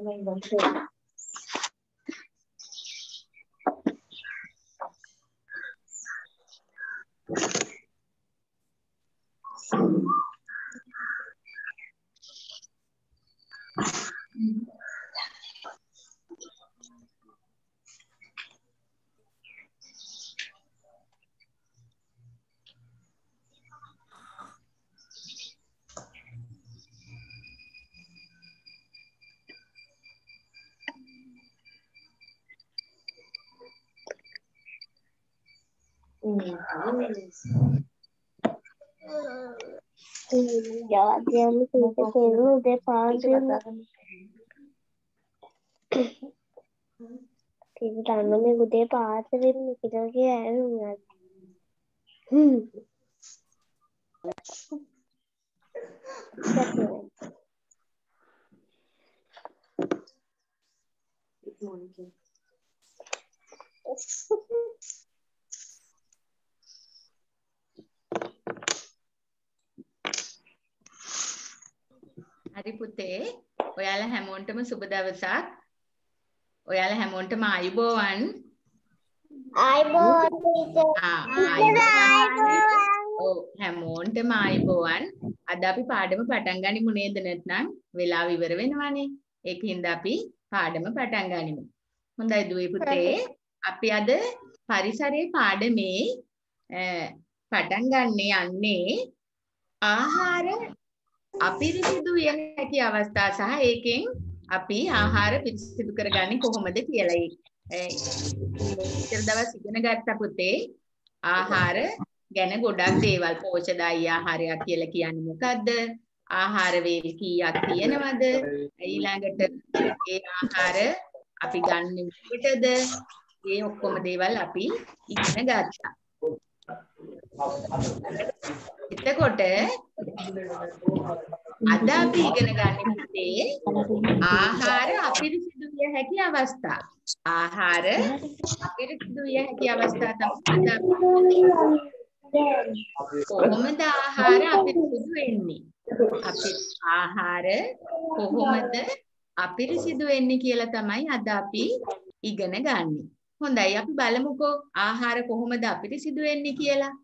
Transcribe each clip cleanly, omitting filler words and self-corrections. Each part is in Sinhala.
Jalan-jalan kita seru deh panjang. Kita tanamnya gede pacarin kita kayak හරි පුතේ ඔයාලා හැමෝටම සුබ දවසක් ඔයාලා හැමෝටම ආයුබෝවන් ආයුබෝවන් ඔව් හැමෝටම ආයුබෝවන් අද අපි පාඩම පටන් ගනිමු නේද නැත්නම් වෙලාව ඉවර වෙනවනේ ඒකින්ද අපි පාඩම පටන් ගනිමු හොඳයි දුවේ පුතේ අපි අද පරිසරයේ පාඩමේ පටන් ගන්න යන්නේ ආහාර අපිරිසිදු විය හැකි අවස්ථා සහ ඒකෙන් අපි ආහාර පිරිසිදු කරගන්නේ කොහොමද කියලා ඉතින් දවස් ඉගෙන ගත්ත පුතේ ආහාර ගැන ගොඩක් දේවල් පෝෂ්‍යදායී ආහාරයක් කියලා කියන්නේ මොකද්ද ආහාර වේල් කීයක් තියෙනවද ඊළඟට ඒ ආහාර අපි ගන්න විදිහටද මේ ඔක්කොම දේවල් අපි ඉගෙන ගත්තා එතකොට අද අපි ඉගෙන ගන්න පුතේ ආහාර අපිරිසිදු විය හැකි අවස්ථා. ආහාර අපිරිසිදු විය හැකි අවස්ථා තමයි කොහොමද ආහාර අපිරිසිදු වෙන්නේ? ආහාර කොහොමද අපිරිසිදු වෙන්නේ කියලා තමයි අද අපි ඉගෙන ගන්න. හොඳයි අපි බලමුකෝ ආහාර කොහොමද අපිරිසිදු වෙන්නේ කියලා.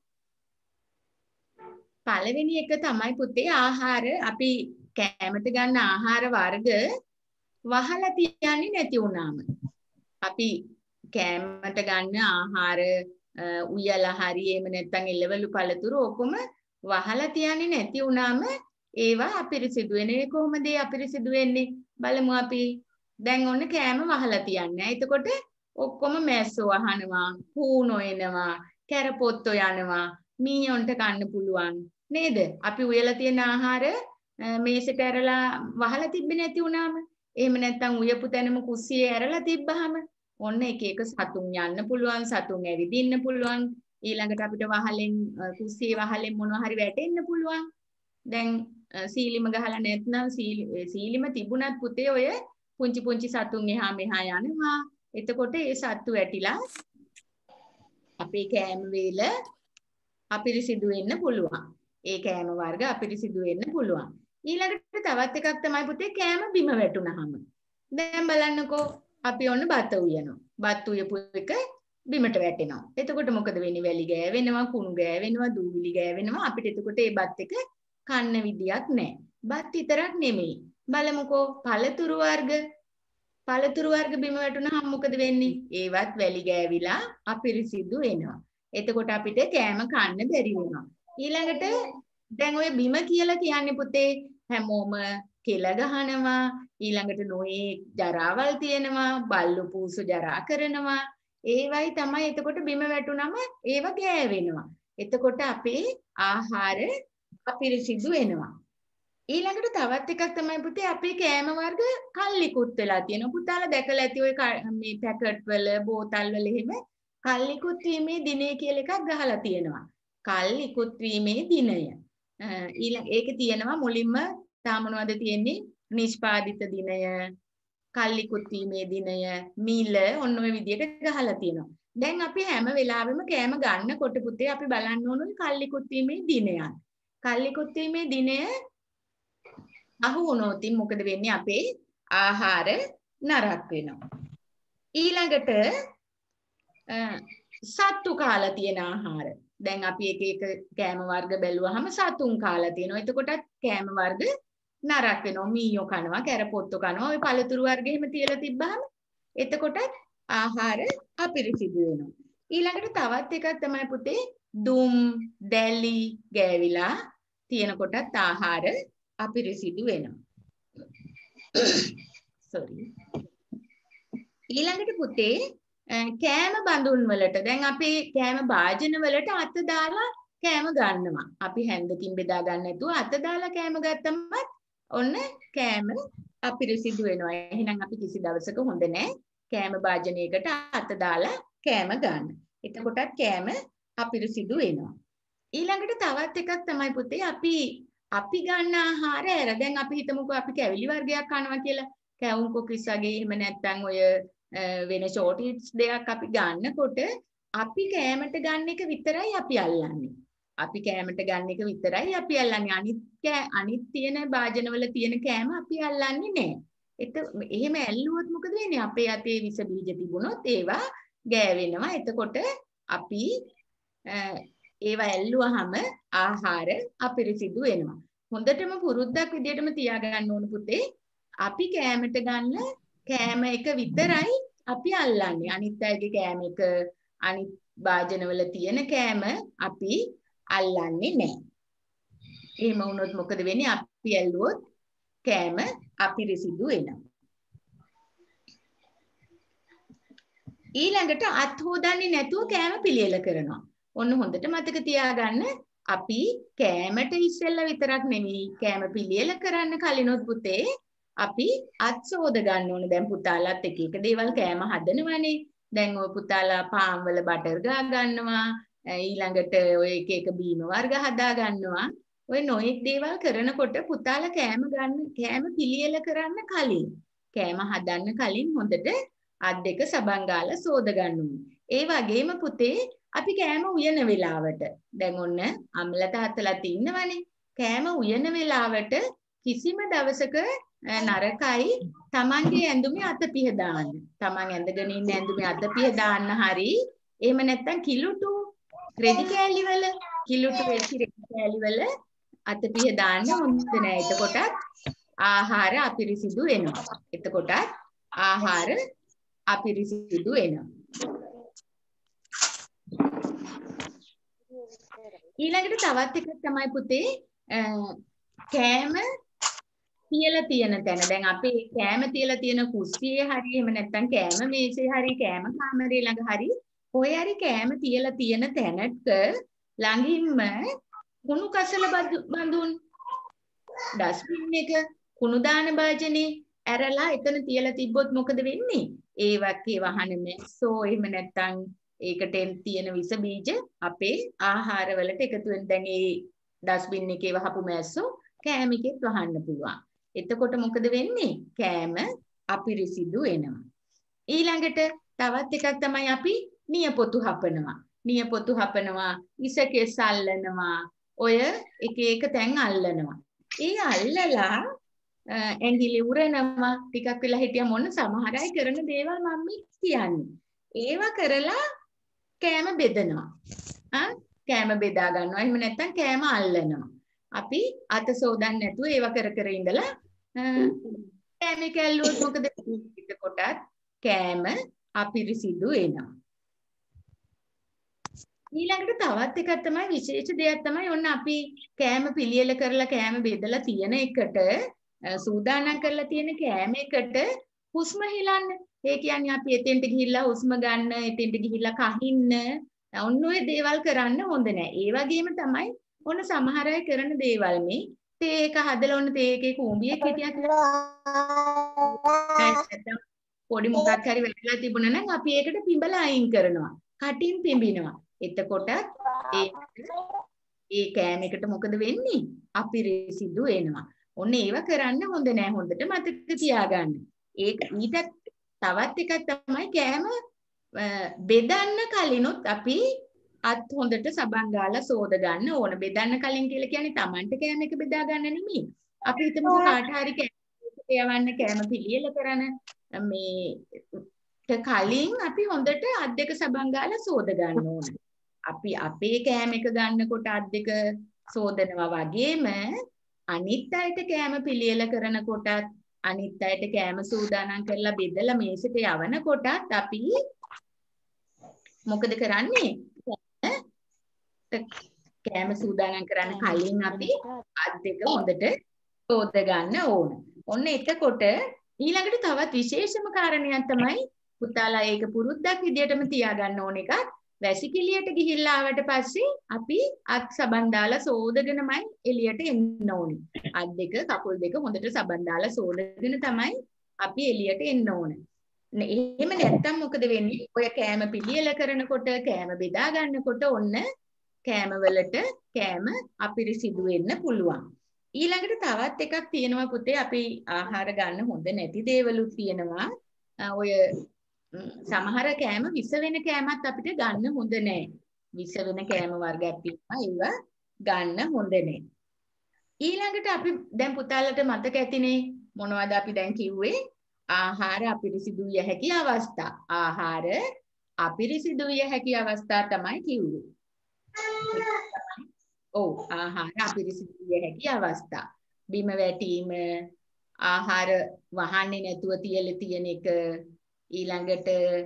පළවෙනි එක තමයි පුතේ ආහාර අපි කෑමට ගන්න ආහාර වර්ග වහලා තියන්නේ නැති වුණාම අපි කෑමට ගන්න ආහාර උයලා හරි එහෙම නැත්නම් එළවලු පළතුරු ඔක්කොම වහලා තියන්නේ නැති වුණාම ඒවා අපිරිසිදු වෙන්නේ කොහොමද අපිරිසිදු වෙන්නේ බලමු අපි දැන් ඔන්න කෑම වහලා තියන්නේ. එතකොට ඔක්කොම මැස්සෝ අහනවා, හූනෝ එනවා, කැරපොත්තෝ යනවා, මීයොන්ට කන්න පුළුවන්. නේද? අපි උයලා තියෙන ආහාර මේසෙට ඇරලා වහලා තිබ්බේ නැති වුණාම එහෙම නැත්නම් උයපු තැනම කුස්සියේ ඇරලා තිබ්බහම ඔන්න එක එක සතුන් යන්න පුළුවන් සතුන් ඇවිදින්න පුළුවන් ඊළඟට අපිට වහලෙන් කුස්සියේ වහලෙන් මොනවා හරි වැටෙන්න පුළුවන් දැන් සීලිම ගහලා නැත්නම් සීලිම තිබුණත් පුතේ ඔය පුංචි පුංචි සතුන් එහා මෙහා යනවා එතකොට ඒ සත්තු වැටිලා අපේ කෑම වේල අපිරිසිදු වෙන්න පුළුවන් ඒ කෑම වර්ග අපිරිසිදු වෙන්න පුළුවන්. ඊළඟට තවත් එකක් තමයි පුතේ කෑම බිම වැටුනහම. දැන් බලන්නකෝ අපි ඔන්න බත උයනවා. බත් උයපු එක බිමට වැටෙනවා. එතකොට මොකද වෙන්නේ? වැලි ගෑවෙනවා, කුණු ගෑවෙනවා, දූවිලි ගෑවෙනවා. අපිට එතකොට ඒ බත් එක කන්න විදියක් නැහැ. බත් විතරක් නෙමෙයි. බලමුකෝ පළතුරු වර්ග බිම වැටුනහම මොකද වෙන්නේ? ඒවත් වැලි ගෑවිලා අපිරිසිදු වෙනවා. එතකොට අපිට කෑම කන්න බැරි වෙනවා. ඊළඟට දැන් ඔය බිම කියලා කියන්නේ පුතේ හැමෝම කෙල ගහනවා ඊළඟට නොයේ ජරාවල් තියෙනවා බල්ලු පූසු ජරා කරනවා ඒවයි තමයි එතකොට බිම වැටුනම ඒව ගෑවෙනවා. එතකොට අපේ ආහාර අපිරිසිදු වෙනවා. ඊළඟට තවත් එකක් තමයි පුතේ අපේ කෑම වර්ග කල්ලිකුත් වෙලා තියෙනවා. පුතාලා දැකලා ඇති ඔය මේ පැකට් වල බෝතල් වල එහෙම කල්ලිකුත් වීමේ දිනය කියලා එකක් ගහලා තියෙනවා. කල්ලිකුත් වීමේ දිනය. ඒකේ තියෙනවා මුලින්ම තාම මොනවද තියෙන්නේ? නිෂ්පාදිත දිනය, කල්ලිකුත් වීමේ දිනය, මිල ඔන්න ඔය විදිහට ගහලා තියෙනවා. දැන් අපි හැම වෙලාවෙම කෑම ගන්නකොට පුතේ අපි බලන්න ඕනේ කල්ලිකුත් වීමේ දිනයන්. කල්ලිකුත් වීමේ දිනය අහු වුණොත් මොකද වෙන්නේ? අපේ ආහාර නරක් වෙනවා. ඊළඟට සත්තු කාලා තියෙන ආහාර. දැන් අපි එක එක කෑම වර්ග බැලුවාම සතුන් කාලා තියෙනවා. එතකොටත් කෑම වර්ග නරක් වෙනවා. මීයෝ කනවා, කැරපොත්තෝ කනවා. ඔය පළතුරු වර්ග එහෙම තියලා තිබ්බහම එතකොටත් ආහාර අපිරිසිදු වෙනවා. ඊළඟට තවත් එකක් තමයි පුතේ දුම්, දැලි ගෑවිලා තියෙනකොටත් ආහාර අපිරිසිදු වෙනවා. sorry. ඊළඟට පුතේ කෑම බඳුන් වලට දැන් අපේ කෑම භාජන වලට අත දාලා කෑම ගන්නවා. අපි හැන්දකින් බෙදා ගන්න නැතුව අත දාලා කෑම ගත්තමත් ඔන්න කෑම අපිරිසිදු වෙනවා. එහෙනම් අපි කිසි දවසක හොඳ නැහැ කෑම භාජනයකට අත දාලා කෑම ගන්න. එතකොටත් කෑම අපිරිසිදු වෙනවා. ඊළඟට තවත් එකක් තමයි පුතේ අපි ගන්න ආහාර ඇර දැන් අපි හිතමුකෝ අපි කැවිලි වර්ගයක් කනවා කියලා. කැවුම් කුකිස් වගේ එහෙම නැත්නම් ඔය වෙන ෂෝට් හිට්ස් දෙයක් අපි ගන්නකොට අපි කෑමට ගන්න එක විතරයි අපි අල්ලන්නේ. අපි කෑමට ගන්න එක විතරයි අපි අල්ලන්නේ. අනිත් තියෙන භාජනවල තියෙන කෑම අපි අල්ලන්නේ නැහැ. එහෙම ඇල්ලුවොත් මොකද වෙන්නේ? අපේ අතේ විස බීජ තිබුණොත් ඒවා ගෑවෙනවා. එතකොට අපි ඒවා ඇල්ලුවාම ආහාර අපිරිසිදු වෙනවා. හොඳටම පුරුද්දක් විදියටම තියාගන්න ඕන පුතේ. අපි කෑමට ගන්න කෑම එක විතරයි අපි අල්ලන්නේ. අනිත් අයගේ කෑම එක අනිත් භාජනවල තියෙන කෑම අපි අල්ලන්නේ නැහැ. එහෙම වුණොත් මොකද වෙන්නේ? අපි ඇල්ලුවොත් කෑම අපිරිසිදු වෙනවා. ඊළඟට අත් හොදන්නේ නැතුව කෑම පිළියෙල කරනවා. ඔන්න හොඳට මතක තියාගන්න අපි කෑමට ඉස්සෙල්ලා විතරක් නෙමෙයි කෑම පිළියෙල කරන්න කලිනොත් පුතේ අපි අත් සෝද ගන්න ඕනේ. දැන් පුතාලාත් එක එක දේවල් කෑම හදනවානේ. දැන් ඔය පුතාලා පාන් වල බටර් ගා ගන්නවා. ඊළඟට ඔය එක එක බීම වර්ග හදා ගන්නවා. ඔය නොයෙක් දේවල් කරනකොට පුතාලා කෑම පිළියෙල කරන්න කලින් කෑම හදන්න කලින් හොඳට අත් දෙක සබන් ගාලා සෝද ගන්න ඕනේ. ඒ වගේම පුතේ අපි කෑම උයන වෙලාවට දැන් ඔන්න අම්ල තාත්තලාත් ඉන්නවනේ. කෑම උයන වෙලාවට කිසිම දවසක නරකයි තමන්ගේ ඇඳුමේ අත පිහ දාන්න. තමන් ඇඳගෙන ඉන්න ඇඳුමේ අත පිහ දාන්න හරි. එහෙම නැත්නම් කිලුටු රෙදි කෑලි වල කිලුටු වෙච්ච රෙදි කෑලි වල අත පිහ දාන්න හොඳ නෑ. එතකොටත් ආහාර අපිරිසිදු වෙනවා. එතකොටත් ආහාර අපිරිසිදු වෙනවා. ඊළඟට තවත් එකක් තමයි පුතේ කෑම තියලා තියෙන තැන. දැන් අපේ කෑම තියලා තියෙන කුස්සියේ හරි එහෙම නැත්නම් කෑම මේසේ හරි කෑම කාමරේ ළඟ හරි කොහේ හරි කෑම තියලා තියෙන තැනක ළඟින්ම කුණු කසල බඳුන් ඩස්බින් එක කුණු දාන භාජනේ ඇරලා එතන තියලා තිබ්බොත් මොකද වෙන්නේ? ඒ වගේ වහන මැස්සෝ එහෙම නැත්නම් ඒකට තියෙන විස බීජ අපේ ආහාරවලට එකතු වෙන. දැන් ඒ ඩස්බින් එකේ වහපු මැස්සෝ කෑම එකෙත් වහන්න පුළුවන්. එතකොට මොකද වෙන්නේ? කෑම අපිරිසිදු වෙනවා. ඊළඟට තවත් එකක් තමයි අපි නියපොතු හපනවා. නියපොතු හපනවා, ඉසකෙස් අල්ලනවා, ඔය එක එක තැන් අල්ලනවා. ඒ අල්ලලා ඇඟිලි උරනවා. ටිකක් වෙලා හිටියම මොන සමහර අය කරන දේවල් මම කියන්නේ. ඒවා කරලා කෑම බෙදනවා. කෑම බෙදා ගන්නවා. එහෙම නැත්නම් කෑම අල්ලනවා. අපි අත සෝදන්නේ නැතුව ඒවා කර කර ඉඳලා කෑම කැල්ලුවොත් මොකද වෙන්නේ? කොටත් කෑම අපිරිසිදු වෙනවා. ඊළඟට තවත් එකක් තමයි විශේෂ දෙයක් තමයි ඔන්න අපි කෑම පිළියෙල කරලා කෑම බෙදලා තියෙන එකට සූදානම් කරලා තියෙන කෑම එකට හුස්ම හෙලන්න. ඒ කියන්නේ අපි එතෙන්ට ගිහිල්ලා හුස්ම ගන්න, එතෙන්ට ගිහිල්ලා කහින්න, ඔන්න ඔය දේවල් කරන්න හොඳ නැහැ. ඒ වගේම තමයි ඔන්න සමහර අය කරන දේවල් මේ තේ එක හදලා ඔන්න තේ එකේ කුඹියක් හිටියක් පොඩි මොකක් හරි වැටලා තිබුණා නම් අපි ඒකට පිඹලා අයින් කරනවා. කටින් පිඹිනවා. එතකොට ඒ කෑම එකට මොකද වෙන්නේ? අපිරිසිදු වෙනවා. ඔන්න ඒව කරන්න හොඳ නෑ. හොඳට මතක තියාගන්න. ඒක ඊට තවත් එකක් තමයි කෑම බෙදන්න කලිනුත් අපි අත් හොඳට සබන් ගාලා සෝද ගන්න ඕන. බෙදන්න කලින් කියලා කියන්නේ Tamanට කෑම එක බෙදා ගන්න නෙමෙයි. අපි හිතමු කාට හරි යවන්න කෑම පිළියෙල කරන මේ කලින් අපි හොඳට අත් දෙක සබන් ගාලා සෝද ගන්න ඕන. අපි අපේ කෑම එක ගන්නකොට අත් දෙක සෝදනවා වගේම අනිත් අයට කෑම පිළියෙල කරනකොටත් අනිත් අයට කෑම සූදානම් කරලා බෙදලා මේසෙට යවනකොටත් අපි මොකද කරන්නේ? කෑම සූදානම් කරන්න කලින් අපි අත් දෙක හොඳට සෝද ගන්න ඕන. ඔන්න එතකොට ඊළඟට තවත් විශේෂම කාරණයක් තමයි පුතාලා ඒක පුරුද්දක් විදියටම තියාගන්න ඕන එකක්. වැසිකිළියට ගිහිල්ලා ආවට පස්සේ අපි අත් සබන් දාලා සෝදගෙනමයි එළියට එන්න ඕනි. අත් දෙක කකුල් දෙක හොඳට සබන් දාලා සෝදගෙන තමයි අපි එළියට එන්න ඕන. එහෙම නැත්තම් මොකද වෙන්නේ? ඔය කෑම පිළියෙල කරනකොට කෑම බෙදා ගන්නකොට ඔන්න කෑම වලට කෑම අපිරිසිදු වෙන්න පුළුවන්. ඊළඟට තවත් එකක් තියෙනවා පුතේ අපි ආහාර ගන්න හොඳ නැති දේවලුත් තියෙනවා. ඔය සමහර කෑම විස වෙන කෑමත් අපිට ගන්න හොඳ නැහැ. විස වෙන කෑම වර්ගයක් තියෙනවා ඒවා ගන්න හොඳ නැහැ. ඊළඟට අපි දැන් පුතාලට මතක ඇතිනේ මොනවද අපි දැන් කිව්වේ? ආහාර අපිරිසිදු විය හැකි අවස්ථා. ආහාර අපිරිසිදු විය හැකි අවස්ථා තමයි කිව්වේ. ඔව් ආහාර අපිරිසිදු විය හැකි අවස්ථා. බිම වැටීම, ආහාර වහන්නේ නැතුව තියලා තියෙන එක, ඊළඟට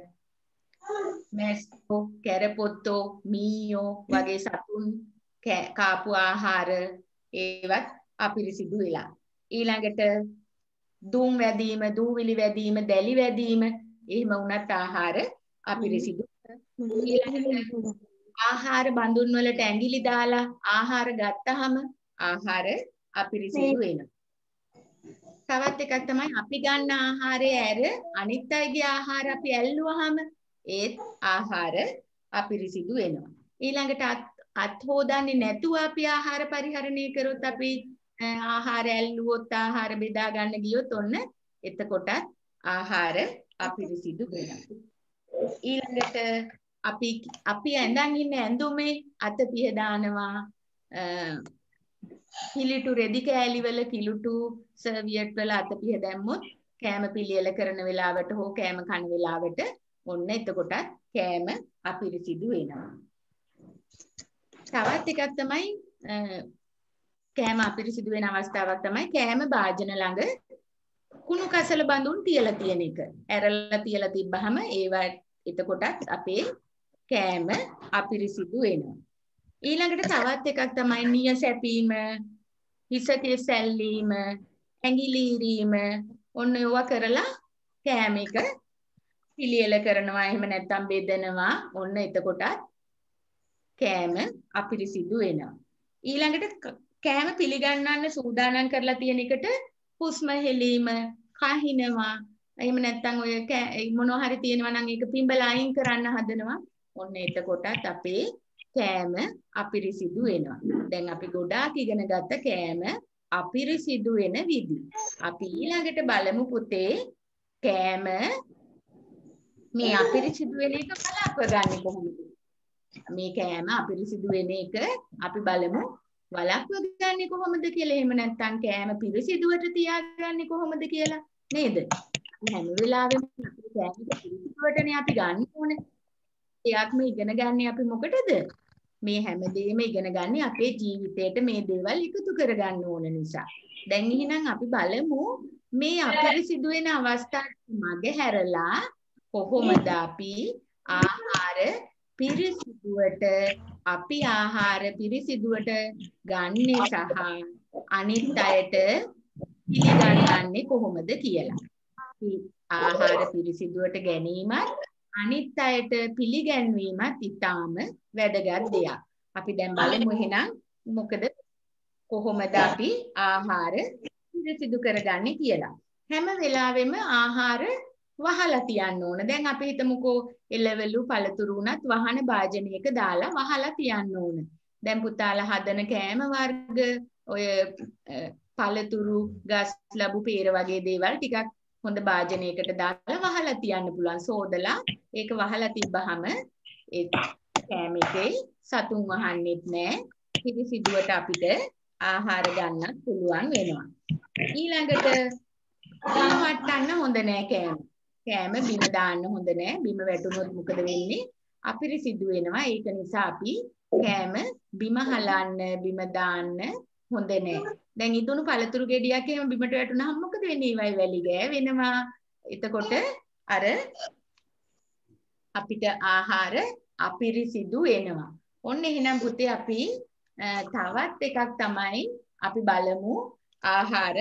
මැස්සෝ, කැරපොත්තෝ, මීයෝ වගේ සතුන් කාපු ආහාර ඒවත් අපිරිසිදු වෙලා. ඊළඟට දුම් වැදීම, දූවිලි වැදීම, දැලි වැදීම එහෙම වුණත් ආහාර අපිරිසිදු. ඊළඟට ආහාර බඳුන් වලට ඇඟිලි දාලා ආහාර ගත්තාම ආහාර අපිරිසිදු වෙනවා. තවත් එකක් තමයි අපි ගන්න ආහාරය ඇර අනිත් අයගේ ආහාර අපි ඇල්ලුවාම ඒත් ආහාර අපිරිසිදු වෙනවා. ඊළඟට අත් හොදන්නේ නැතුව අපි ආහාර පරිහරණය කරොත් අපි ආහාර ඇල්ලුවොත් ආහාර බෙදා ගන්න ගියොත් ඔන්න එතකොටත් ආහාර අපිරිසිදු වෙනවා. ඊළඟට අපි ඇඳන් ඉන්න ඇඳුමේ අත පිහ දානවා. කිලිටු රෙදි කෑලි වල කිලුටු සර්වියට් වල අත පිහ දැම්මොත් කෑම පිළියෙල කරන වෙලාවට හෝ කෑම කන වෙලාවට ඔන්න එතකොටත් කෑම අපිරිසිදු වෙනවා. තවත් එකක් තමයි කෑම අපිරිසිදු වෙන අවස්ථාවක් තමයි කෑම භාජන ළඟ කුණු කසල බඳුන් තියලා තියෙන එක. ඇරලා තියලා තිබ්බහම ඒවා එතකොටත් අපේ කෑම අපිරිසිදු වෙනවා. ඊළඟට තවත් එකක් තමයි නිය සැපීම, හිස කෙස් ඇල්ලීම, ඇඟිලි ඉරීම ඔන්න ඒවා කරලා කෑම එක පිළියෙල කරනවා. එහෙම නැත්නම් බෙදනවා. ඔන්න එතකොටත් කෑම අපිරිසිදු වෙනවා. ඊළඟට කෑම පිළිගන්නන්න සූදානම් කරලා තියෙන එකට හුස්ම හෙලීම, කහිනවා. එහෙම නැත්නම් ඔය මොනවා හරි තියෙනවා නම් ඒක පිඹලා අයින් කරන්න හදනවා. ඔන්න එතකොටත් අපේ කෑම අපිරිසිදු වෙනවා. දැන් අපි ගොඩාක් ඉගෙන ගත්ත කෑම අපිරිසිදු වෙන විදි. අපි ඊළඟට බලමු පුතේ කෑම මේ අපිරිසිදු වෙන එක වළක්ව ගන්න කොහොමද? මේ කෑම අපිරිසිදු වෙන එක අපි බලමු වළක්ව ගන්න කොහොමද කියලා. එහෙම නැත්නම් කෑම පිරිසිදුවට තියාගන්නේ කොහොමද කියලා නේද? හැම වෙලාවෙම අපි කෑම පිරිසිදුවටනේ අපි ගන්න ඕනේ. එයාක්ම ඉගෙන ගන්න අපි මොකටද? මේ හැමදේම ඉගෙන ගන්න අපේ ජීවිතේට මේ දේවල් එකතු කරගන්න ඕන නිසා. දැන් එහෙනම් අපි බලමු මේ අපිරිසිදු වෙන අවස්ථාවේ මග හැරලා කොහොමද අපි ආහාර පිරිසිදුවට ගන්නේ සහ අනිත් අයට පිළිගන්නේ කොහොමද කියලා. අපි ආහාර පිරිසිදුවට ගැනීමත් අනිත් අයට පිළිගැන්වීමත් ඉතාම වැදගත් දෙයක්. අපි දැන් බලමු එහෙනම් මොකද කොහොමද අපි ආහාර පිරිසිදු කරගන්නේ කියලා. හැම වෙලාවෙම ආහාර වහලා තියන්න ඕන. දැන් අපි හිතමුකෝ එළවලු පළතුරු උනත් වහන භාජනයක දාලා වහලා තියන්න ඕන. දැන් පුතාලා හදන කෑම වර්ග ඔය පළතුරු ගස් ලැබු peer වගේ දේවල් ටිකක් හොඳ භාජනයකට දාලා වහලා තියන්න පුළුවන්. සෝදලා ඒක වහලා තිබ්බහම ඒ කෑම එකේ සතුන් වහන්නෙත් නෑ. පිරිසිදුවට අපිට ආහාර ගන්නත් පුළුවන් වෙනවා. ඊළඟට බිම වට්ටන්න හොඳ නෑ කෑම. කෑම බිම දාන්න හොඳ නෑ. බිම වැටුනොත් මොකද වෙන්නේ? අපිරිසිදු වෙනවා. ඒක නිසා අපි කෑම බිම හලන්න, බිම දාන්න හොඳ නෑ. දැන් ඉදුණු පළතුරු ගෙඩියක් එහෙම බිමට වැටුනහම මොකද වෙන්නේ? ඒවයි වැලි ගෑවෙනවා. එතකොට අර අපිට ආහාර අපිරිසිදු වෙනවා. ඔන්න එහෙනම් පුතේ අපි තවත් එකක් තමයි අපි බලමු ආහාර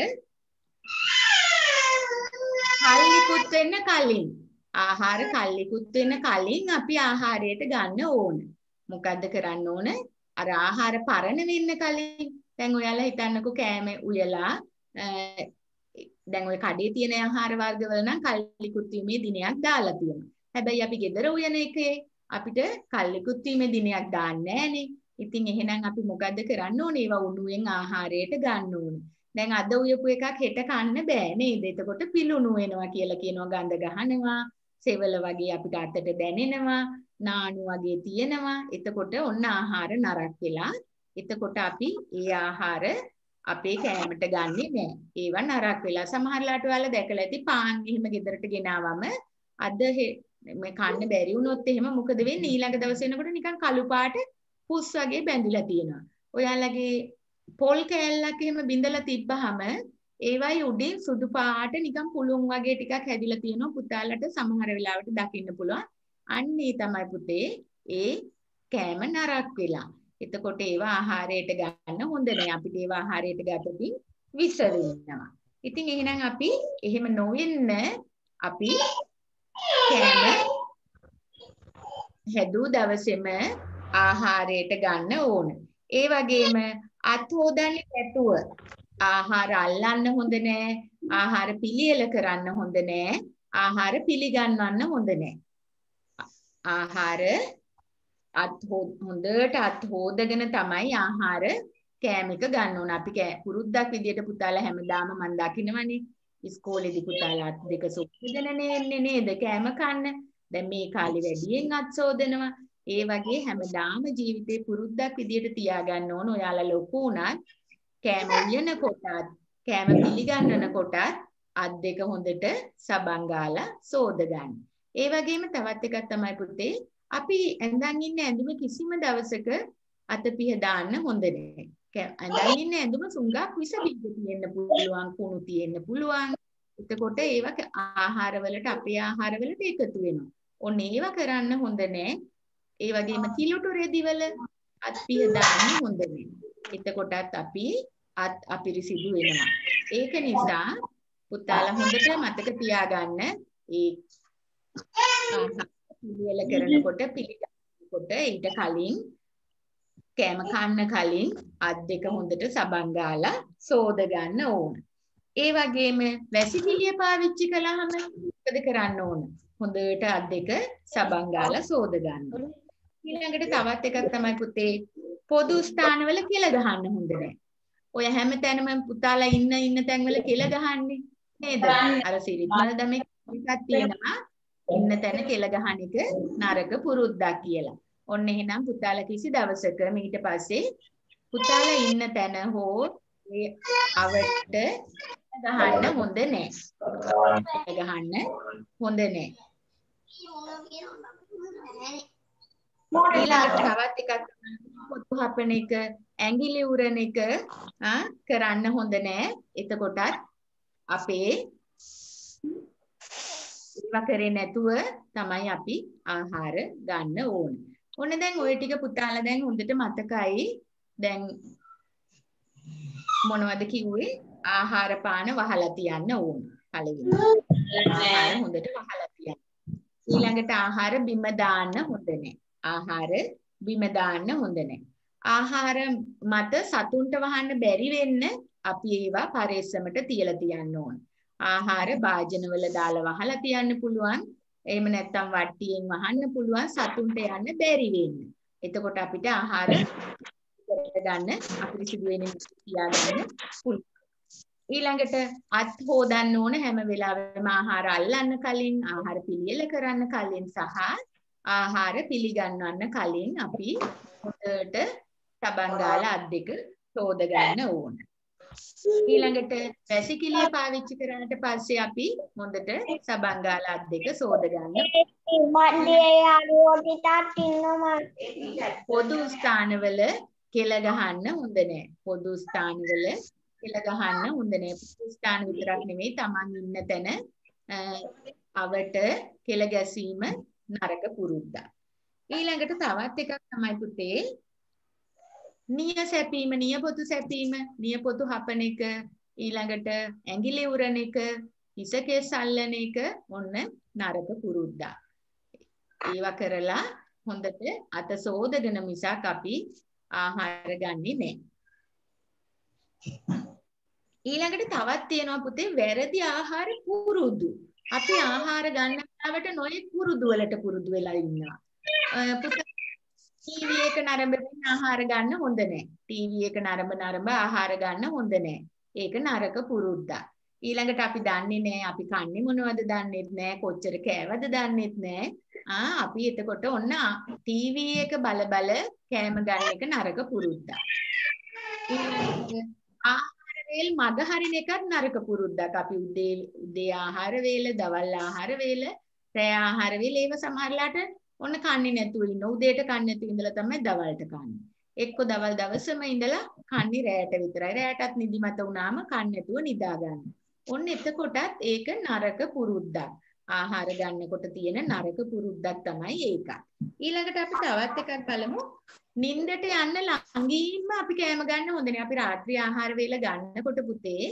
කල්ලිකුත් වෙන්න කලින් ආහාර කල්ලිකුත් වෙන්න කලින් අපි ආහාරයට ගන්න ඕන. මොකද්ද කරන්න ඕන? අර ආහාර පරණ වෙන්න කලින් දැන් ඔයාලා හිතන්නකෝ කෑම උයලා දැන් ඔය කඩේ තියෙන ආහාර වර්ගවල නම් කල්ලිකුත් වීමේ දිනයක් දාලා තියෙනවා. හැබැයි අපි ගෙදර උයන එකේ අපිට කල්ලිකුත් වීමේ දිනයක් දාන්නේ නැහනේ. ඉතින් එහෙනම් අපි මොකද්ද කරන්න ඕනේ? ඒවා උණුවෙන් ආහාරයට ගන්න ඕනේ. දැන් අද උයපු එකක් හෙට කන්න බෑ නේද? එතකොට පිලුණු වෙනවා කියලා කියනවා, ගඳ ගහනවා, සෙවල වගේ අපිට අතට දැනෙනවා, නානු වගේ තියෙනවා. එතකොට ඔන්න ආහාර නරක් වෙලා. එතකොට අපි ඒ ආහාර අපේ කෑමට ගන්නෙ නෑ. ඒවා නරක් වෙලා. සමහරලාට ඔයාලා දැකලා ඇති පාන් එහෙම ගෙදරට ගෙනාවම අද මේ කන්න බැරි වුණොත් එහෙම මොකද වෙන්නේ? ඊළඟ දවසේ එනකොට නිකන් කළු පාට පුස් වගේ බැඳිලා තියෙනවා. ඔයාලගේ පොල් කෑල්ලක් එහෙම බිඳලා තිබ්බහම ඒවයි උඩින් සුදු පාට නිකන් පුළුන් වගේ ටිකක් හැදිලා තියෙනවා. පුතාලට සමහර වෙලාවට දකින්න පුළුවන්. අන්න ඒ තමයි පුතේ ඒ කෑම නරක් වෙලා. එතකොට ඒවා ආහාරයට ගන්න හොඳ නෑ. අපිට ඒවා ආහාරයට ගත්තොත් විස වෙනවා. ඉතින් එහෙනම් අපි එහෙම නොවෙන්න අපි කෑම හැදූ දවසේම ආහාරයට ගන්න ඕන. ඒ වගේම අත් හොදන්නේ නැතුව ආහාර අල්ලන්න හොඳ නෑ. ආහාර පිළියෙල කරන්න හොඳ නෑ. ආහාර පිළිගන්වන්න හොඳ නෑ. ආහාර හොඳට අත් හොදගෙන තමයි ආහාර කෑම එක ගන්න ඕන. අපි පුරුද්දක් විදියට පුතාලා හැමදාම මම දකින්නවනේ ඉස්කෝලේදී පුතාලා අත් දෙක සොක්කගෙන එන්නේ නේද කෑම කන්න. දැන් මේ කාලේ වැඩියෙන් අත් සෝදනවා. ඒ වගේ හැමදාම ජීවිතේ පුරුද්දක් විදියට තියාගන්න ඕන. ඔයාලා ලොකු උනත් කෑම උයන කොටත් කෑම පිළිගන්නන කොටත් අත් දෙක හොඳට සබන් ගාලා සෝද ගන්න. ඒ වගේම තවත් එකක් තමයි පුතේ අපි ඇඳන් ඉන්න ඇඳුම කිසිම දවසක අත පිහ දාන්න හොඳ නැහැ. ඇඳන් ඉන්න ඇඳුම සුඟක් විස බීජ තියෙන්න පුළුවන්, කුණු තියෙන්න පුළුවන්. එතකොට ඒවා ආහාරවලට අපේ ආහාරවලට එකතු වෙනවා. ඔන්න ඒවා කරන්න හොඳ නැහැ. ඒ වගේම කිලුටු රෙදිවල අත් පිහ දාන්න හොඳ නැහැ. එතකොටත් අපි අත් අපිරිසිදු වෙනවා. ඒක නිසා පුතාලා හොඳට මතක තියාගන්න ඒ පිළිවෙල කරනකොට පිළිගන්නකොට ඊට කලින් කෑම කන්න කලින් අත් දෙක හොඳට සබන් ගාලා සෝද ගන්න ඕන. ඒ වගේම වැසිකිළිය පාවිච්චි කළාම මොකද කරන්න ඕන? හොඳට අත් දෙක සබන් ගාලා සෝද ගන්න. ඊළඟට තවත් එකක් තමයි පුතේ පොදු ස්ථානවල කෙල ගහන්න හොඳ නැහැ. ඔය හැම තැනම පුතාලා ඉන්න තැන්වල කෙල ගහන්නේ නේද? අර සිරිත්මල් දමේ එකක් තියෙනවා. ඉන්න තැන කෙල ගහන එක නරක පුරුද්දක් කියලා. ඔන්න එහෙනම් පුතාලා කිසි දවසක ඊට පස්සේ පුතාලා ඉන්න තැන හෝ ඒ අවට ගහන්න හොඳ නැහැ. ගහන්න හොඳ නැහැ. ඊළඟට තවත් එකක් පොතු හපන එක, ඇඟිලි උරන එක කරන්න හොඳ නැහැ. එතකොටත් අපේ ඒවා කරේ නැතුව තමයි අපි ආහාර ගන්න ඕන. ඔන්න දැන් ওই ටික පුතාලා දැන් හොඳට මතකයි. දැන් මොනවද කිව්වේ? ආහාර පාන වහලා තියන්න ඕන. පළවෙනි. ආහාර හොඳට වහලා තියන්න. ඊළඟට ආහාර බිම දාන්න හොඳ නැහැ. ආහාර බිම දාන්න හොඳ නැහැ. ආහාර මත සතුන්ට වහන්න බැරි වෙන්න අපි ඒවා පරිස්සමට තියලා තියන්න ඕන. ආහාර භාජනවල දාලා වහලා තියන්න පුළුවන්. එහෙම නැත්නම් වට්ටියෙන් වහන්න පුළුවන් සතුන්ට යන්න බැරි වෙන්න. එතකොට අපිට ආහාර ගන්න අපිරිසිදු වෙන තියාගන්න පුළුවන්. ඊළඟට අත් හොදන්න ඕන හැම වෙලාවෙම ආහාර අල්ලන්න කලින්, ආහාර පිළියෙල කරන්න කලින් සහ ආහාර පිළිගන්වන්න කලින් අපි හොඳට සබන් ගාලා අත් දෙක සෝද ගන්න ඕන. ඊළඟට වැසිකිළිය පාවිච්චි කරාට පස්සේ අපි හොඳට සබන් ගාලා අත් දෙක සෝද ගන්න. පොදු ස්ථානවල කෙල ගහන්න හොඳ නැහැ. පොදු ස්ථානවල කෙල ගහන්න හොඳ නැහැ. පොදු ස්ථාන විතරක් නෙමෙයි Taman ඉන්න තැන අවට කෙල ගැසීම නරක පුරුද්දක්. ඊළඟට තවත් එකක් තමයි පුතේ නිය සැපීම, නියපොතු සැපීම, නියපොතු හපන එක, ඊළඟට ඇඟිලි උරන එක, හිස කෙස් අල්ලන එක ඔන්න නරක පුරුද්දක්. ඒවා කරලා හොඳට අත සෝදගෙන මිසක් අපි ආහාර ගන්නේ නැහැ. ඊළඟට තවත් තියෙනවා පුතේ වැරදි ආහාර පුරුදු. අපි ආහාර ගන්න වෙලාවට නොයෙක් පුරුදු වලට පුරුදු වෙලා ඉන්නවා. පුතේ ටීවී එක නරඹමින් ආහාර ගන්න හොඳ නැහැ. ටීවී එක නරඹ ආහාර ගන්න හොඳ නැහැ. ඒක නරක පුරුද්දක්. ඊළඟට අපි දන්නේ නැහැ අපි කන්නේ මොනවද දන්නේත් නැහැ. කොච්චර කෑවද දන්නේත් නැහැ. අපි එතකොට ඔන්න ටීවී එක බල කෑම ගන්න එක නරක පුරුද්දක්. ආහාර වේල මග හරින එකත් නරක පුරුද්දක්. අපි උදේ ආහාර වේල, දවල් ආහාර වේල, රෑ ආහාර වේල ඒව සමහරලාට ඔන්න කන්නේ නැතුව ඉන්න. උදේට කන්නේ නැතුව ඉඳලා තමයි දවල්ට කන්නේ. එක්ක දවල් දවසම ඉඳලා කන්නේ රෑට විතරයි. රෑටත් නිදිමත වුණාම කන්නේ නැතුව නිදා ගන්න. ඔන්න එතකොටත් ඒක නරක පුරුද්දක්. ආහාර ගන්නකොට තියෙන නරක පුරුද්දක් තමයි ඒක. ඊළඟට අපි තවත් එකක් බලමු. නිින්දට යන්න ළඟින්ම අපි කෑම ගන්න හොඳ නෑ. අපි රාත්‍රී ආහාර වේල ගන්නකොට පුතේ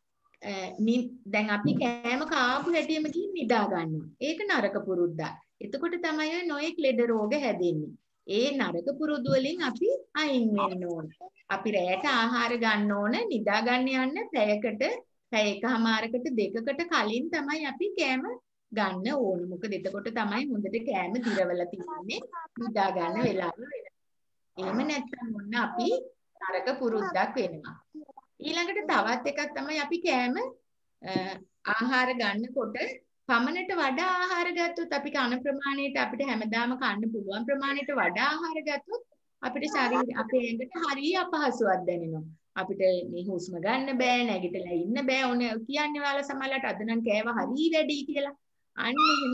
දැන් අපි කෑම කාපු හැටියෙම ගිහින් නිදා ගන්නවා. ඒක නරක පුරුද්දක්. එතකොට තමයි ඔය නොයෙක් ලෙඩ රෝග හැදෙන්නේ. ඒ නරක පුරුදු වලින් අපි අයින් වෙන්න ඕන. අපි රැයට ආහාර ගන්න ඕන නිදා ගන්න යන්න පැයකට, පැය එකමාරකට දෙකකට කලින් තමයි අපි කෑම ගන්න ඕන. මොකද එතකොට තමයි හොඳට කෑම දිරවලා තියන්නේ නිදා ගන්න වෙලාව වෙනවා. එහෙම නැත්නම් ඔන්න අපි නරක පුරුද්දක් වෙනවා. ඊළඟට තවත් එකක් තමයි අපි කෑම ආහාර ගන්නකොට පමණට වඩා ආහාර ගත්තොත් අපි කන ප්‍රමාණයට අපිට හැමදාම කන්න පුළුවන් ප්‍රමාණයට වඩා ආහාර ගත්තොත් අපිට ශරීරය අපේ ඇඟට හරිය අපහසුයක් දැනෙනවා. අපිට මේ හුස්ම ගන්න බෑ, නැගිටලා ඉන්න බෑ. ඕන කියන්නේ ඔයාලා සමහරවිට අද නම් කෑව හරිය වැඩි කියලා. අන්න එහෙම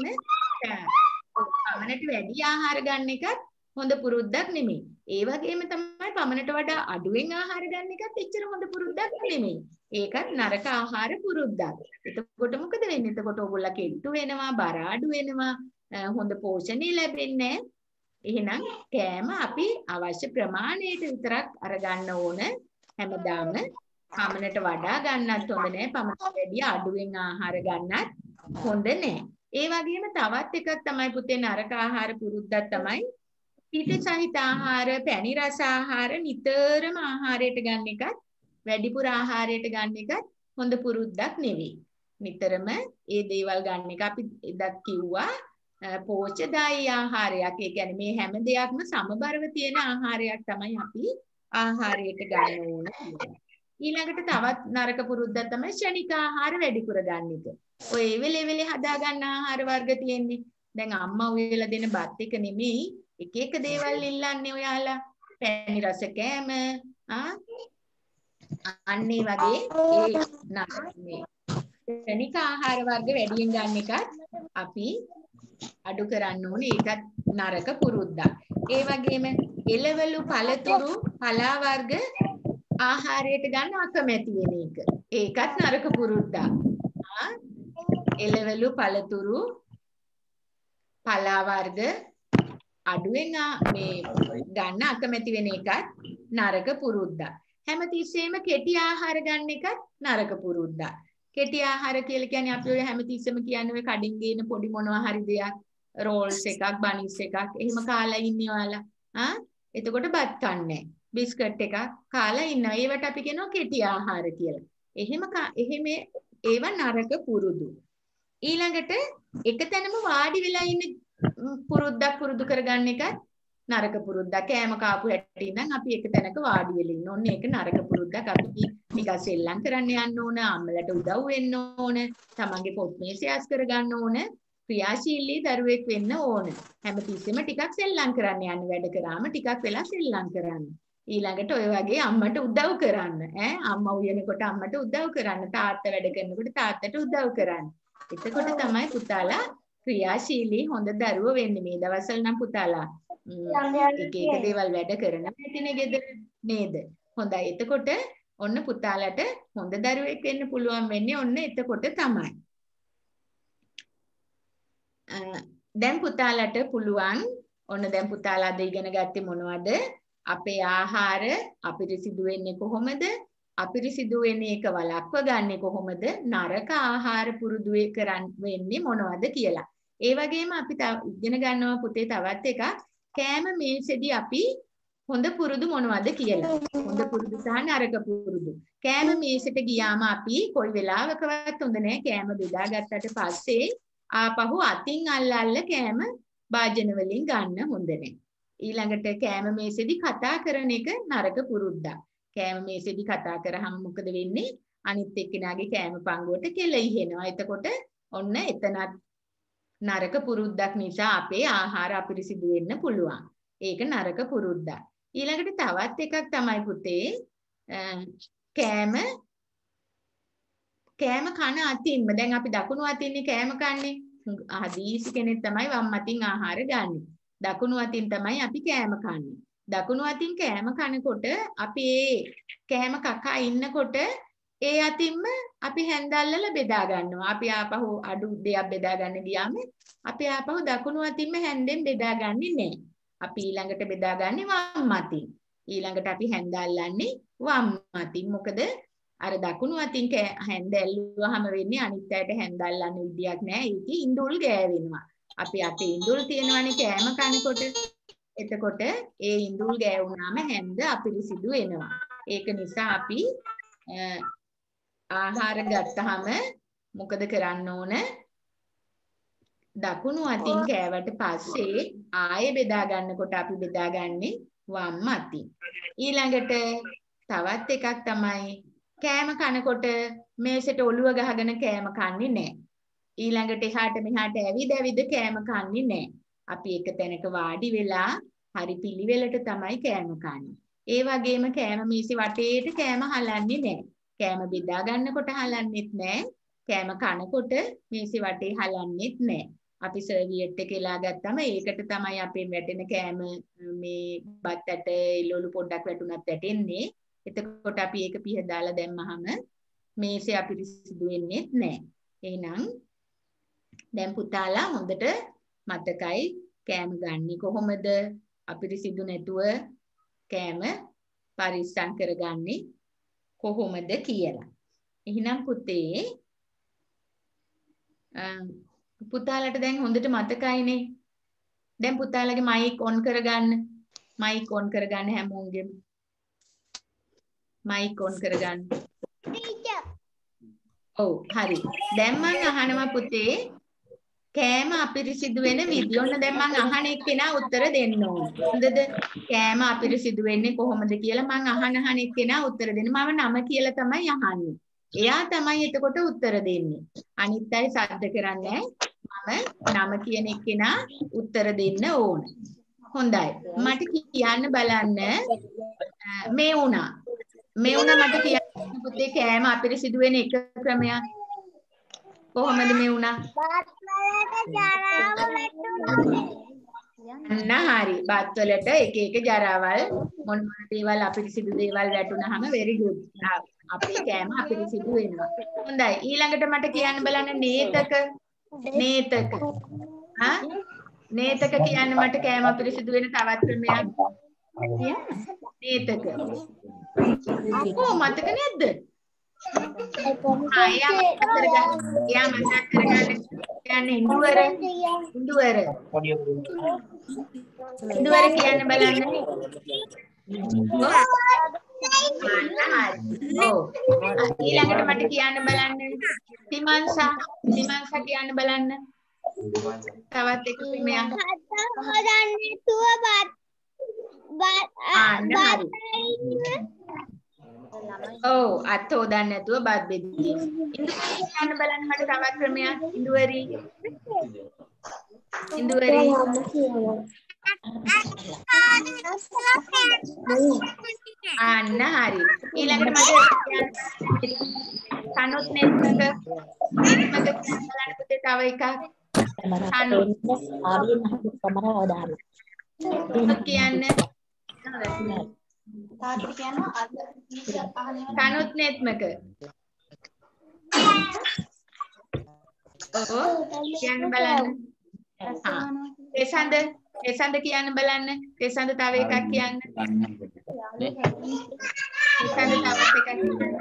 පමණට වැඩි ආහාර ගන්න එකත් හොඳ පුරුද්දක් නෙමෙයි. ඒ වගේම තමයි පමණට වඩා අඩුවෙන් ආහාර ගන්න එකත් එච්චර හොඳ පුරුද්දක් නෙමෙයි. ඒකත් නරක ආහාර පුරුද්දක්. එතකොට මොකද වෙන්නේ? එතකොට ඔයගොල්ලෝ කෙට්ටු වෙනවා, බර අඩු වෙනවා, හොඳ පෝෂණය ලැබෙන්නේ නැහැ. එහෙනම් කෑම අපි අවශ්‍ය ප්‍රමාණයට විතරක් අරගන්න ඕන. හැමදාම පමණට වඩා ගන්නත් හොඳ නැහැ. පමණට වැඩි අඩුවෙන් ආහාර ගන්නත් හොඳ නැහැ. ඒ වගේම තවත් එකක් තමයි පුතේ නරක ආහාර පුරුද්දක් තමයි පිට සහිත ආහාර, පැණි රස ආහාර නිතරම ආහාරයට ගන්න එකත් වැඩිපුර ආහාරයට ගන්න එකත් හොඳ පුරුද්දක් නෙවෙයි. නිතරම ඒ දේවල් ගන්න එක අපි එදත් කිව්වා පෝෂ්‍යදායී ආහාරයක්. ඒ කියන්නේ මේ හැම දෙයක්ම සමබරව තියෙන ආහාරයක් තමයි අපි ආහාරයට ගන්න ඕන. ඊළඟට තවත් නරක පුරුද්දක් තමයි ක්ෂණික ආහාර වැඩිපුර ගන්න එක. ඔය එවෙලෙ හදා ගන්න ආහාර වර්ග තියෙන්නේ. දැන් අම්මා උයලා දෙන බත් එක නෙමෙයි එක එක දේවල් ඉල්ලන්නේ ඔයාලා. පැණි රස කෑම අන්නේ වගේ ඒ මේ ක්ෂණික ආහාර වර්ග වැඩියෙන් ගන්න එකත් අපි අඩු කරන්න ඕනේ. ඒකත් නරක පුරුද්දක්. ඒ වගේම එළවලු, පළතුරු, පලා වර්ග ආහාරයට ගන්න අකමැති වෙන එක. ඒකත් නරක පුරුද්දක්. එළවලු, පළතුරු, පලා වර්ග අඩුවෙන් මේ ගන්න අකමැති වෙන එකත් නරක පුරුද්දක්. හැමතිස්සෙම කෙටි ආහාර ගන්න එකත් නරක පුරුද්දක්. කෙටි ආහාර කියලා කියන්නේ අපි ඔය හැමතිස්සෙම කියන්නේ ඔය කඩින් ගේන පොඩි මොනවා හරි දෙයක්, රෝල්ස් එකක්, බනිස් එකක් එහෙම කාලා ඉන්නේ ඔයාලා. එතකොට බත් කන්නේ බිස්කට් එකක් කාලා ඉන්නවා. ඒවට අපි කියනවා කෙටි ආහාර කියලා. එහෙම ඒවා නරක පුරුදු. ඊළඟට එකතැනම වාඩි වෙලා ඉන්න පුරුද්දක් පුරුදු කරගන්න එකත් නරක පුරුද්දක්. කෑම කාපු හැටි ඉඳන් අපි එක තැනක වාඩි වෙලා ඉන්න ඕනේ. ඒක නරක පුරුද්දක්. අපි ටිකක් සෙල්ලම් කරන්න යන්න ඕන, අම්මලට උදව් වෙන්න ඕන, තමන්ගේ පොත් මේසය අස් කරගන්න ඕන, ක්‍රියාශීලී දරුවෙක් වෙන්න ඕන. හැමතිස්සෙම ටිකක් සෙල්ලම් කරන්න යන්න. වැඩ කරාම ටිකක් වෙලා සෙල්ලම් කරන්න. ඊළඟට ඔය වගේ අම්මට උදව් කරන්න ඈ අම්මා උයනකොට අම්මට උදව් කරන්න තාත්තා වැඩ කරනකොට තාත්තට උදව් කරන්න. එතකොට තමයි පුතාලා ක්‍රියාශීලී හොඳ දරුවෝ වෙන්නේ. මේ දවස්වල නම් පුතාලා එක දේවල් වැඩ කරනවා ඇතිනේ ගෙදර නේද? හොඳයි. එතකොට ඔන්න පුතාලට හොඳ දරුවෙක් වෙන්න පුළුවන් වෙන්නේ ඔන්න එතකොට තමයි. දැන් පුතාලට පුළුවන් ඔන්න දැන් පුතාලා අද ඉගෙන ගත්තේ මොනවද? අපේ ආහාර අපිරිසිදු වෙන්නේ කොහොමද? අපිරිසිදු වෙන්නේ ඒක වළක්ව ගන්නේ කොහොමද? නරක ආහාර පුරුදු වෙන්නේ මොනවද කියලා. ඒ වගේම අපි ඉගෙන ගන්නවා පුතේ තවත් එකක් කෑම මේසෙදී අපි හොඳ පුරුදු මොනවද කියලා. හොඳ පුරුදු සහ නරක පුරුදු. කෑම මේසෙට ගියාම අපි කොයි වෙලාවකවත් හොඳ නැහැ කෑම බෙදාගත්තට පස්සේ ආපහු අතින් අල්ල කෑම භාජන වලින් ගන්න හොඳ නැහැ. ඊළඟට කෑම මේසෙදී කතා කරන එක නරක පුරුද්දක්. කෑම මේසෙදී කතා කරාම මොකද වෙන්නේ? අනිත් එක්කෙනාගේ කෑම පංගුවට කෙල ඉහෙනවා. එතකොට ඔන්න එතනත් නරක පුරුද්දක් නිසා අපේ ආහාර අපිරිසිදු වෙන්න පුළුවන්. ඒක නරක පුරුද්දක්. ඊළඟට තවත් එකක් තමයි පුතේ කෑම කන අතින්ම දැන් අපි දකුණු අතින්නේ කෑම කන්නේ. හදිසි කෙනෙක් තමයි වම් අතින් ආහාර ගන්නෙ. දකුණු අතින් තමයි අපි කෑම කන්නේ. දකුණු අතින් කෑම කනකොට අපි ඒ කෑම කකා ඉන්නකොට ඒ අතින්ම අපි හැන්දල්ලල බෙදා ගන්නවා. අපි ආපහු අඩු දෙයක් බෙදා ගන්න ගියාම අපි ආපහු දකුණු අතින්ම හැන්දෙන් බෙදාගන්නේ නැහැ. අපි ඊළඟට බෙදාගන්නේ වම් අතින්. ඊළඟට අපි හැන්දල්ලන්නේ වම් අතින්. මොකද අර දකුණු අතින් හැන්ද ඇල්ලුවාම වෙන්නේ අනිත් අයට හැන්දල්ලන්න විදියක් නැහැ. ඒක ඉඳුල් ගෑවෙනවා. අපි අතේ ඉඳුල් තියෙනවානේ කෑම කනකොට. එතකොට ඒ ඉඳුල් ගෑවුනාම හැන්ද අපිරිසිදු වෙනවා. ඒක නිසා අපි ආහාර ගත්තාම මොකද කරන්න ඕන? දකුණු අතින් කෑවට පස්සේ ආයෙ බෙදා ගන්නකොට අපි බෙදාගන්නේ වම් අතින්. ඊළඟට තවත් එකක් තමයි කෑම කනකොට මේසෙට ඔළුව ගහගෙන කෑම කන්නේ නැහැ. ඊළඟට එහාට මෙහාට ඇවිද කෑම කන්නේ නැහැ. අපි එක තැනක වාඩි වෙලා හරි පිළිවෙලට තමයි කෑම කන්නේ. ඒ වගේම කෑම මේසෙ වටේට කෑම හලන්නේ නැහැ. කෑම බෙදා ගන්නකොට හලන්නෙත් නැහැ. කෑම කනකොට මේසෙ වටේ හලන්නෙත් නැහැ. අපි සර්වියට් එක එලා ගත්තම ඒකට තමයි අපෙන් වැටෙන කෑම මේ බත් ඇට එළවලු පොඩ්ඩක් වැටුණත් වැටෙන්නේ. එතකොට අපි ඒක පිහ දාලා දැම්මහම මේසෙ අපිරිසිදු වෙන්නේ නැහැ. එහෙනම් දැන් පුතාලා හොඳට මතකයි කෑම ගන්නේ කොහොමද? අපිරිසිදු නැතුව කෑම පරිස්සම් කරගන්නේ කොහොමද කියලා. එහෙනම් පුතේ පුතාලට දැන් හොඳට මතකයිනේ. දැන් පුතාලගේ මයික් ඔන් කරගන්න. මයික් ඔන් කරගන්න හැමෝගෙම. මයික් ඔන් කරගන්න. ටීචර්. ඔව් හරි. දැන් මම අහනවා පුතේ කෑම අපිරිසිදු වෙන විදිය. ඔන්න දැන් මම අහන එක්කෙනා උත්තර දෙන්න ඕන. හොඳද? කෑම අපිරිසිදු වෙන්නේ කොහොමද කියලා මම අහන එක්කෙනා උත්තර දෙන්න. මම නම කියලා තමයි අහන්නේ. එයා තමයි එතකොට උත්තර දෙන්නේ. අනිත් අය සද්ද කරන්නේ මම නම කියන එක්කෙනා උත්තර දෙන්න ඕන. හොඳයි. මට කියන්න බලන්න මේ වුණා. මට කියන්න පුතේ කෑම අපිරිසිදු වෙන එක ක්‍රමයක්. කොහොමද මේ වුණා? හරි. බත් වලට එක ජරාවල් මොන දේවල් අපිරිසිදු දේවල් වැටුනහම very good. අපේ කෑම අපිරිසිදු වෙනවා. හොඳයි. ඊළඟට මට කියන්න බලන්න නේතක. නේතක කියන්න මට කෑම අපිරිසිදු වෙන තවත් ක්‍රමයක්. නේතක. මතක නැද්ද? එයා මතක් කරගන්න කියන්නේ ඉඳුවර කියන්න බලන්න. ඊළඟට මට කියන්න බලන්න තිමන්සා කියන්න බලන්න. තවත් එක ක්‍රමයක්. ඔව් අත හොදන්න නැතුව බත් බෙදීම. ඉඳුවරි කියන්න බලන්න මට තවත් ක්‍රමයක්. ඉඳුවරි අන්න හරි. ඊළඟට මට කනොත් නෙත්මක බලන්න පුතේ තව එකක්. කනොත් කියන්නේ කනොත් නෙත්මක. ඔව් කියන්න බලන්න. එසඳ කියන්න බලන්න. එසඳ තව එකක් කියන්න. එසඳ තවත් එකක්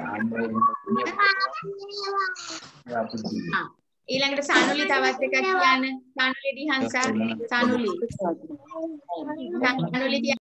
කියන්න. ඊළඟට සානුලි තවත් එකක් කියන්න. සානුලි දිහංසා සානුලි. සානුලි